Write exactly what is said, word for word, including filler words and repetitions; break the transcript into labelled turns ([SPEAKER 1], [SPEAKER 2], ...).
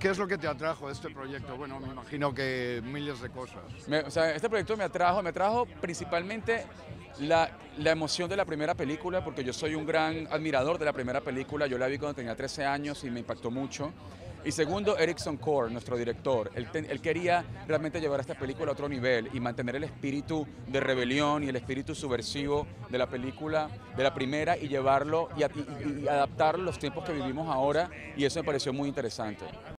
[SPEAKER 1] ¿Qué es lo que te atrajo de este proyecto? Bueno, me imagino que miles de cosas.
[SPEAKER 2] Me- o sea, este proyecto me atrajo, me atrajo principalmente la, la emoción de la primera película, porque yo soy un gran admirador de la primera película, yo la vi cuando tenía trece años y me impactó mucho. Y segundo, Erikson Core, nuestro director, él, te- él quería realmente llevar esta película a otro nivel y mantener el espíritu de rebelión y el espíritu subversivo de la película, de la primera, y llevarlo y, a- y- y- y adaptarlo a los tiempos que vivimos ahora, y eso me pareció muy interesante.